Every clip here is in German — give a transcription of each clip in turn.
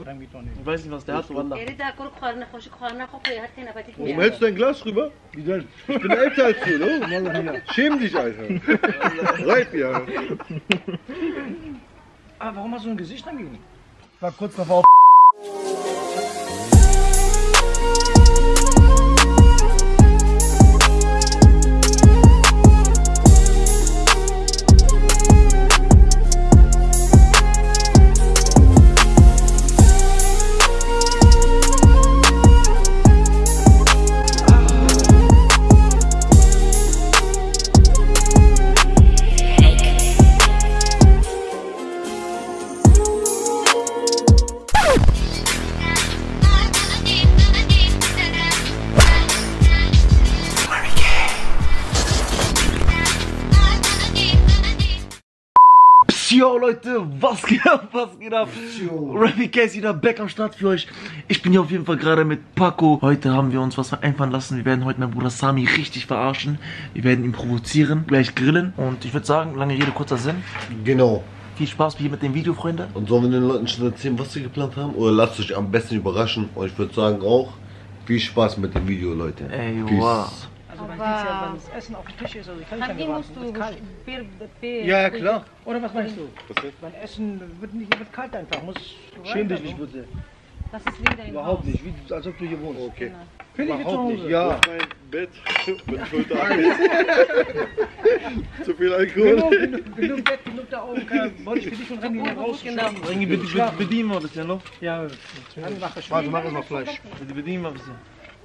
Ich weiß nicht, was der hat, Wallah. Warum hältst du dein Glas rüber? Wie denn? Ich bin älter als du, ne? Schäm dich, Alter. Reib ja. Aber warum hast du ein Gesicht angegeben? War kurz davor. Yo Leute, was geht ab, Remy K ist wieder back am Start für euch. Ich bin hier auf jeden Fall gerade mit Paco. Heute haben wir uns was einfallen lassen. Wir werden heute meinen Bruder Sami richtig verarschen. Wir werden ihn provozieren, gleich grillen. Und ich würde sagen, lange Rede, kurzer Sinn. Genau. Viel Spaß hier mit dem Video, Freunde. Und sollen wir den Leuten schon erzählen, was wir geplant haben? Oder lasst euch am besten überraschen. Und ich würde sagen auch, viel Spaß mit dem Video, Leute. Ey, Peace. wow. Also man sieht ja, wenn das Essen auf dem Tisch ist, also ich kann nicht mehr warten, wird kalt. Ja, klar. Oder was meinst du? Was ist? Mein Essen wird kalt einfach, muss Schäm dich nicht bitte. Das ist wieder im Überhaupt Haus. nicht, wie, als ob du hier wohnst. Okay. Finde ich wie zu Überhaupt Hause. nicht. Ja. Auf mein Bett mit Schulter. Zu viel Alkohol. Genug Bett, genug da oben. Wollte ich für dich und Remy rausschlagen. Rengi, bitte bedienen wir ein bisschen noch. Ja, Warte, mach erst mal Fleisch. Bitte bedienen wir ein bisschen.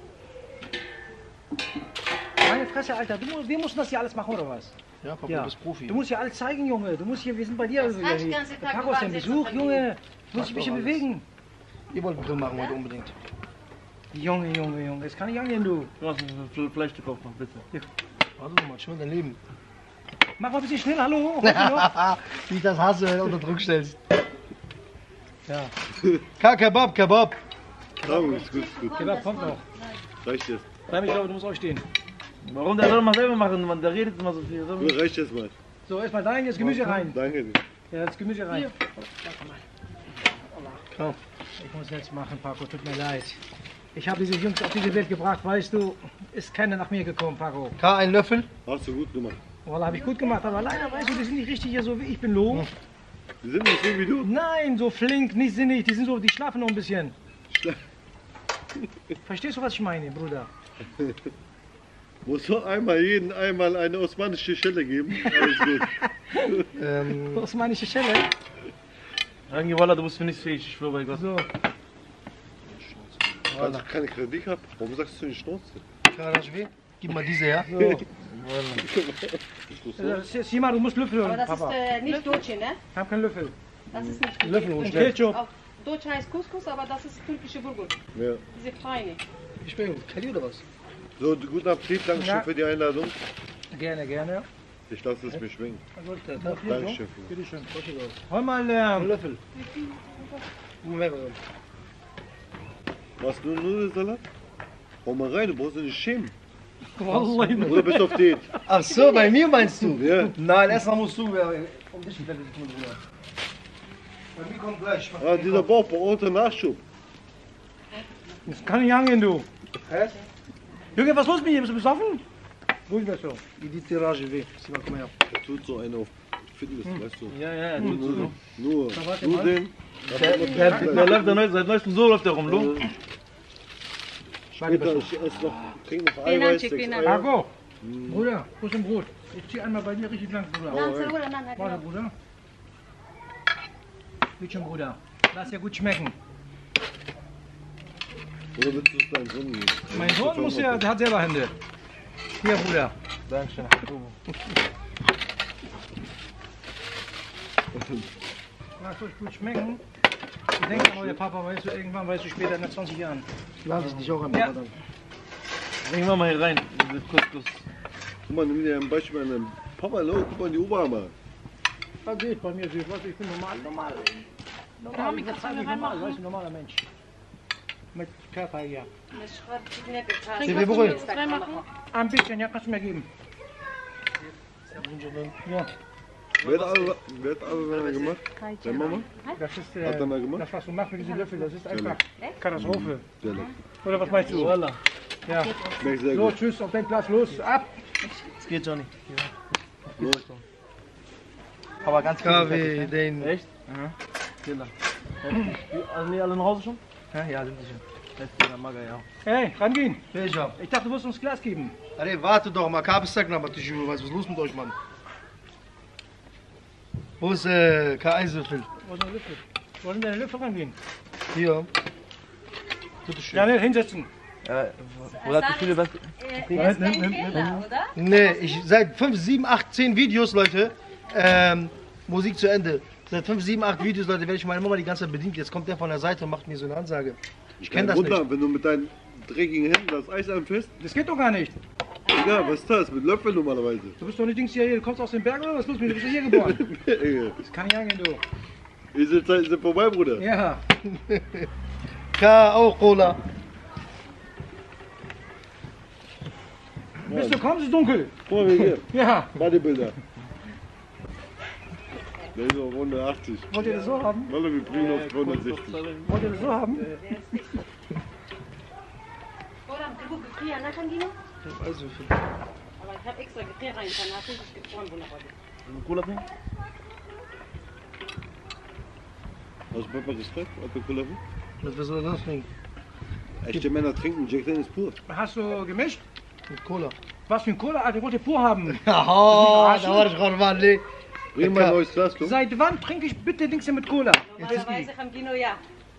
Meine Fresse, Alter, wir mussten das hier alles machen, oder was? Ja, Papa, Ja. du bist Profi. Du musst hier alles zeigen, Junge. Du musst hier, wir sind bei dir. Das heißt, die ganze Tag Paco ist dein warten, Besuch, jetzt Junge. Du musst dich ein bisschen alles. bewegen. Ihr wollt einen Grill machen heute unbedingt. Junge, das kann ich angehen, du. Du hast ein Fleischstück aufmachen, bitte. Warte mal, schnell dein Leben. Mach mal ein bisschen schnell, hallo. Wie ich das hasse, wenn du unter Druck stellst. Ja. Kebab. Bravo, ist gut, ist gut. Kebab kommt noch. Reicht jetzt. Bleib, ich glaube, du musst auch stehen. Warum? Der soll mal selber machen, man, der redet immer so viel. Reicht jetzt mal. So, erstmal dein, jetzt Gemüse rein. Danke dir. Ja, jetzt Gemüse rein. Komm. Ich muss jetzt machen, Paco, tut mir leid. Ich habe diese Jungs auf diese Welt gebracht, weißt du, ist keiner nach mir gekommen, Paco. Ein Löffel. Hast du gut gemacht. Wallah, habe ich gut gemacht, aber leider, weißt du, die sind nicht richtig hier so wie ich bin, Lo. Die sind nicht so wie du. Nein, so flink, nicht sinnig, die sind so, die schlafen noch ein bisschen. Verstehst du, was ich meine, Bruder? Muss doch einmal eine osmanische Schelle geben. Alles gut. Osmanische Schelle. Rengi, Wallah, du bist für nichts fähig, ich schwöre bei Gott. So, Als ich keine Kredit habe, warum sagst du nicht Schnauze? Gib mal diese her. sieh mal, du musst Löffel holen, Aber das Papa. ist nicht Deutsch, ne? Ich hab keinen Löffel. Das ist nicht Deutsch. Löffel holen, Und schnell. Ketchup. Auf Deutsch heißt Couscous, aber das ist türkische Bulgur. Ja. Diese kleine. Ich bin Kelly oder was? So, guten Appetit, danke schön Ja. für die Einladung. Gerne. Ich lasse es mir schwingen. Danke Dankeschön. Bitte schön. Hol mal, Ein Löffel. Machst du nur Nudelsalat? Hau mal rein, du brauchst dich nicht schämen. Wallah. Oder bist du auf Diät? Ach so, bei mir meinst du? Ja. Nein, erstmal musst du um dich fertig tun, Bruder. Bei mir kommt gleich. Ah, dieser Bauch braucht einen Nachschub. Das kann nicht angehen, du. Hä? Junge, was ist los mit dir? Bist du besoffen? Ruhig bist du. Wie die Tirage weh. Sieh mal, komm her. Der tut so einen auf Fitness, weißt du. Ja, Nur warte mal. den. Der läuft seit neuestem so läuft der rum, Lo. Später, ich esse noch, trink noch Vielen Eiweiß, Dank, 6 vielen Eier. Dank. Paco, Bruder, wo ist dein Brot? Ich zieh einmal bei dir richtig lang, Bruder. Nein, Bruder, nein, Warte, nein. Bruder. Bitte schön, Bruder. Lass ja gut schmecken. Oder willst du es deinem Sohn geben? Mein Sohn muss ja, der hat selber Hände. Hier, Bruder. Dankeschön. Lass euch gut schmecken. Ich denke mal, der Papa, weißt du, irgendwann, weißt du, später in 20 Jahren. Lass es dich auch einmal. Ja. Dann. Bringen wir mal hier rein. Couscous. Guck mal, nimm dir ein Beispiel an einem Papa, guck mal in die Oberarme. Das geht bei mir, weißt du, ich bin normal. Ja, wie kannst du mir reinmachen? Weißt du, normaler Mensch. Mit Körper hier. Sie will beruhigen. Ein bisschen, ja, kannst du mir geben. Ja. Wer hat alle gemacht? Deine Mama? Das ist, Hat dann gemacht? das, was du machst mit diesem Löffel, das ist einfach Katastrophe. Sehr lecker. Oder was meinst du? Voila. Ja. Schmeckt sehr So, gut. tschüss, auf deinen Platz, los, ab! Es geht, Johnny. Los. Aber ganz KW, den. Echt? Ja. Killer. Also nicht alle nach Hause schon? Ja, sind sie schon. Letzter Mager, ja. Hey, rangehen! Welcher? Ich dachte, du musst uns Glas geben. Alter, warte doch mal, Kabelsack nach was ist los mit euch, Mann? Wo ist K1-Löffel? Wo ist dein Löffel? Wo sind deine Löffel rangehen? Hier. Bitte schön. Ja, ne, hinsetzen. Wo hat die viele was? Er ist kein Fehler, oder? Nee, ich seit 5, 7, 8, 10 Videos, Leute. Musik zu Ende. Seit 5, 7, 8 Videos, Leute, werde ich meine Mama die ganze Zeit bedient. Jetzt kommt der von der Seite und macht mir so eine Ansage. Ich kenne das Runter, nicht. wenn du mit deinen dreckigen Händen das Eis anfasst. Das geht doch gar nicht. Egal, was ist das? Mit Löffel normalerweise. Du bist doch nicht Dings hier, du kommst aus den Bergen oder was ist los mit dir? Du bist doch hier geboren. Ey, Das kann nicht angehen, du. diese Zeiten sind vorbei, Bruder. Ja. K, auch Cola. Bist du kommst, ist dunkel. Guck mal, hier. Ja. Bodybuilder. Der ist auf 180. Wollt ihr das so haben? Warte, wir bringen auf 260. Wollt ihr das so haben? Oder du gefrieren, na, Kandino? Also, Aber ich habe extra Gefrier reingetan, hast du nicht gefroren, wunderbar. Cola trinken? Hast du Papa Respekt? Hat der Cola? was soll das trinken? Echte Männer trinken Jack Daniels pur. Hast du gemischt? Mit Cola. Was für ein Cola? Alter, ich wollte pur haben. Oh, da war ich gerade mal, ne? Bring mal ein neues Glas, komm. Seit wann trinke ich bitte Dings hier mit Cola? Normalerweise Kandino, ja.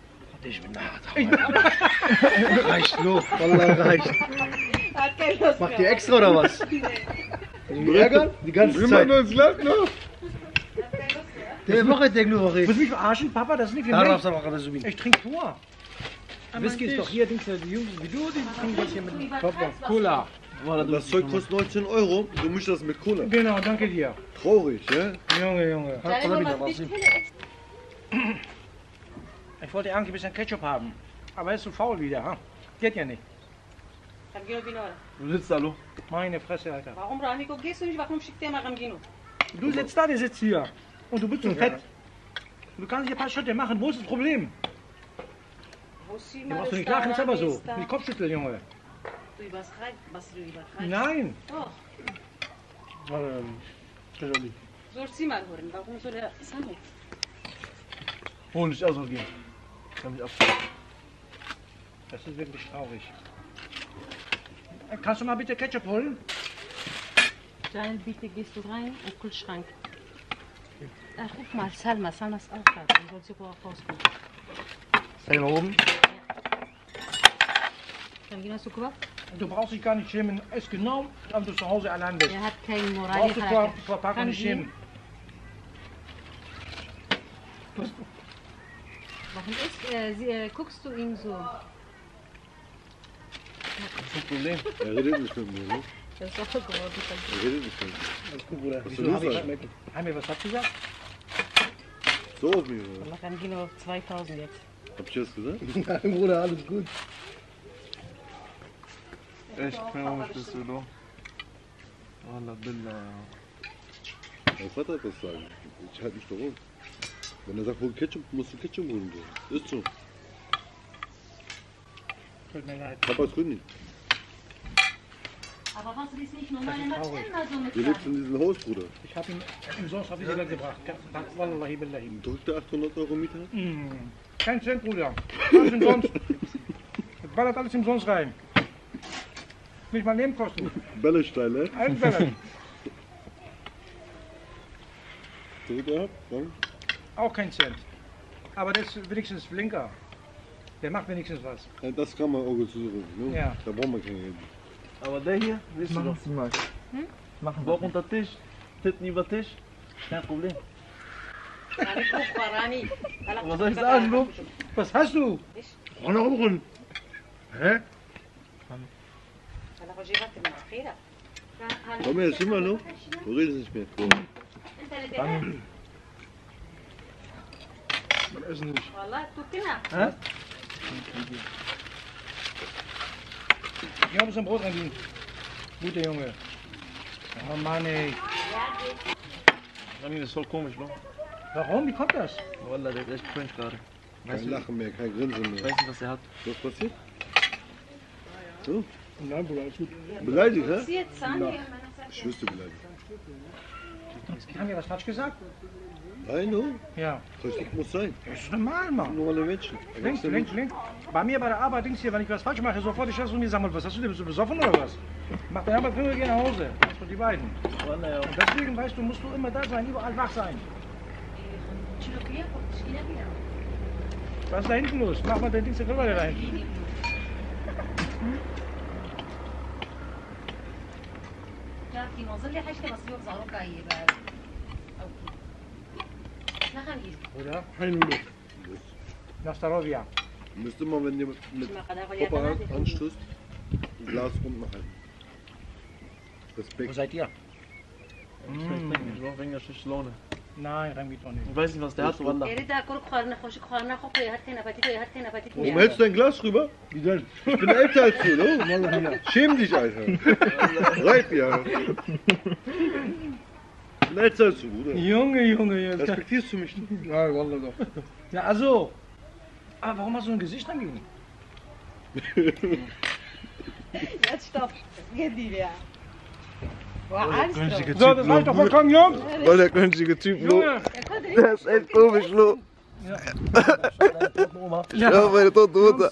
Reicht, lo. Wallah, reicht. Hat keine Lust Macht mehr. ihr extra oder was? Die ärgern? Die ganze Bring mal ein Zeit. neues Glas, noch. Der Woche der nur Willst du mich verarschen, Papa? Das ist nicht für mich. Ich trinke pur. Whisky ist doch hier, Dings, die Jungs wie du, die trinken das hier mit Cola. Das Zeug kostet 19 €. Du mischst das mit Cola. Genau, danke dir. Traurig, ja? Junge. Deine Mama ist nicht Pille. Ich wollte eigentlich ein bisschen Ketchup haben. Aber er ist zu faul wieder, ha? Geht ja nicht. Kandino, Binora. Du sitzt da, Lu. Meine Fresse, Alter. Warum, Ramiko, gehst du nicht? Warum schickt der mal Kandino? Du sitzt da, der sitzt hier. Und du bist so fett. Du kannst hier ein paar Schritte machen. Wo ist das Problem? Du machst du nicht lachen, ist aber so. Wie Kopfschüttel, Junge. Du übertreibst, was du übertreibst. Nein. Doch. Soll sie mal hören. Warum soll er sagen? Hol nicht ausgehen. Kann mich ab. Das ist wirklich traurig. Kannst du mal bitte Ketchup holen? Dann bitte gehst du rein im Kühlschrank. Ach, guck mal, Salma ist auch da. Dann soll sie auch rauskommen. Salma oben? Dann gehen wir zu Kopf. Du brauchst dich gar nicht schämen. Ist genau, wenn du zu Hause allein bist. Er hat keinen Brauchst du Moral. vor Papa nicht schämen. Warum guckst du ihn so? Kein Problem. Er redet nicht mit mir, ne? Das ist auch geworden. Er redet nicht mit mir. Alles gut, Bruder. Was soll los sein? Heimel, was hast du gesagt? So auf mich, oder? Man kann gehen auf 2000 jetzt. Hab ich das gesagt? Nein, Bruder, alles gut. Echt, komisch bist du, Lu. Wallah, Billah. Mein Vater hat das sagen. Ich halte mich doch um. Wenn er sagt, hol Ketchup, musst du Ketchup holen gehen. Ist so. Tut mir leid. Papa ist König. Aber was ist nicht normal? Er macht immer so mit Du lebst in diesem Haus, Bruder. Ich habe ihn umsonst auf die Welt gebracht. Wallahi billahi. Drückt er 800 € Miete? Kein Cent, Bruder. Alles umsonst. Das ballert alles umsonst rein. Nicht mal Nebenkosten. Bällesteil, ne? Alles ballert. Drückt er ab? Dann? Auch kein Cent. Aber das ist wenigstens Blinker. Der macht wenigstens was. Ja, das kann man Auge zusuchen, ne? Ja. Da braucht man kein Geld. Aber der hier, willst du doch. Sie mal. Bauch unter Tisch, Titten über Tisch. Kein Problem. Rani, guck mal, Rani. Was soll ich sagen, Lu? Was hast du? Ron oben. Hä? Komm her, jetzt immer noch. Du redest nicht mehr. Komm. Wir essen nicht. Wallah, du Kinder. Hä? Ich habe ein Brot reingehen. Guter Junge. Oh Mann, ey. Das ist voll komisch, Bro. Warum? Wie kommt das? Wallah, der ist echt cringe gerade. Kein Lachen mehr, kein Grinsen Ich mehr. weiß nicht, was er hat. Was passiert? So? Nein, Bruder, alles gut. Beleidigt, hä? Sie jetzt sagen, Ich wüsste beleidigt. Haben wir was falsch gesagt? Nein, no. Ja. Kritik muss sein. Das ist normal, Mann. Normale Menschen. Links. Bei mir bei der Arbeit, Dings hier, wenn ich was falsch mache, sofort die Chefs von mir sagen, was hast du denn, bist du besoffen oder was? Mach deine Arbeit, geh nach Hause. Das sind die beiden. Wallah, ja. Und deswegen, weißt du, musst du immer da sein, überall wach sein. Was ist da hinten los? Mach mal dein Ding der Grille da hinten. في منظر لي حاجة مصير ظهره كاي بقى Oder? Keine Luft. Nach Starovia. Müsste man, wenn ihr mit Kopper anstößt, ein Glas rund machen. Wo Respekt. seid ihr? Ich brauche wegen der schlechten Laune. Nein, rein geht auch nicht. Ich weiß nicht, was der hat, Wallah. Warum hältst du dein Glas rüber? Wie denn? Ich bin älter als du, ne? Schäm dich, Alter. Reib dir, Alter. Ich bin älter als du, Bruder. Junge. Respektierst du mich nicht? Ja, Wallah doch. Ja, also. Aber warum hast du ein Gesicht angegeben? Jetzt stopp, geht die ja. So, das reicht doch vollkommen, Jungs. Voll der cringige Typ, Lo. Junge. Der ist echt komisch, Lo. Ja. Ja, meine tote Mutter.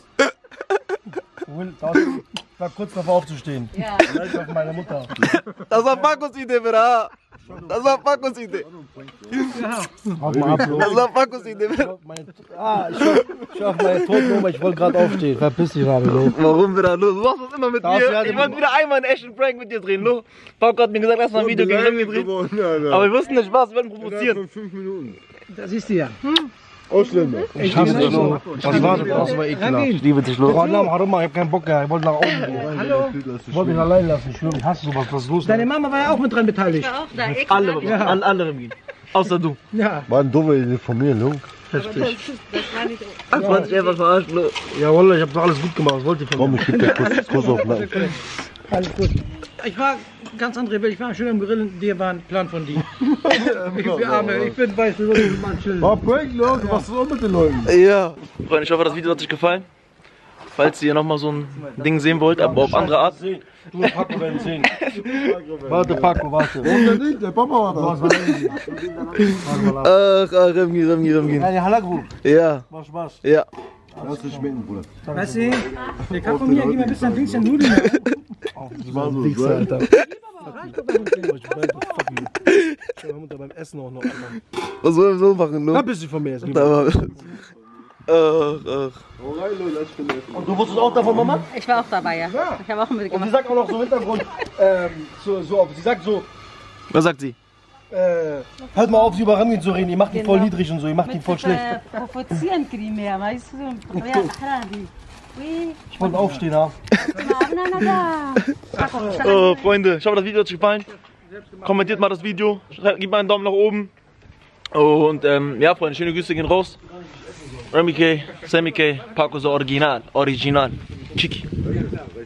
Ich war kurz davor aufzustehen. Ja. Vielleicht auf meine Mutter. Das war Pacos Idee, Bra. Das war Pacos Idee. Mach mal ab, Das war Pacos Idee. Ich auf meine toten Oma, ich wollte gerade aufstehen. Verpiss dich, Rabe. Warum wieder, Lo? Du machst das immer mit Das mir. werde Ich wollte wieder einmal einen echten Prank mit dir drehen, Lo. Paco hat mir gesagt, lass mal ein Video gegen Remy drehen. Aber wir wussten nicht, was, wir werden provozieren. 5 Minuten. Das ist die ja. Ausländer. Ich hasse dich, Lo. Was war das? Das war ekelhaft. Ich liebe dich, Lo. Oh, ich hab keinen Bock mehr. Ich wollte nach oben gehen. Hallo. Ich wollte mich allein lassen. Ich schwöre, ich hasse sowas. Was ist los? Deine Mama war ja auch mit dran beteiligt. Auch da, Alle, Ja. an andere gehen. Außer du. Ja. War eine dumme Idee von mir, Lo. Das war nicht. Das war dich einfach verarscht, Lo. Ja, Wallah, ich hab doch alles gut gemacht. Was wollt ihr von Komm, mir? ich geb dir Kuss auf den Nacken. Alles gut. Ich war ganz andere Welt. Ich war schön am Grillen. Der war ein Plan von dir. Ich bin arme. Ich bin weiß, wir wollen mal chillen. War Prank, Lo. Du machst das auch mit den Leuten. Ja. Freunde, ich hoffe, das Video hat euch gefallen. Falls ihr nochmal so ein Ding sehen wollt, aber auf andere Art. Du und Paco werden sehen. Warte, Paco, warte. Der Papa war da. Ach, Remy. Ja, Halakwu. Ja, Mach Spaß. ja. Lass dich schmecken, Bruder. Weißt du, der kann von mir, gib mir ein bisschen Dings in Nudeln. Das war so, Wichser, Alter. Ich war beim Essen auch noch. Alter. Was sollen wir so machen, Na, Lo? bist du von mir jetzt. Ach. Und du wusstest auch davon, Mama? Ich war auch dabei, ja. Ich habe auch Und mitgemacht. sie sagt auch noch so im Hintergrund, sie sagt so, Was sagt sie? hört mal auf, sie über Remy zu reden, ihr macht ihn voll niedrig und so, ihr macht ihn voll schlecht. Provozieren Crimea, weißt du? Ja, Harabi. Ich wollte aufstehen, ha? Freunde, ich hoffe, das Video hat euch gefallen. Kommentiert mal das Video, gebt mal einen Daumen nach oben. Und ja, Freunde, schöne Grüße gehen raus. Remy K, Sammy K, Paco so Original. Chiki.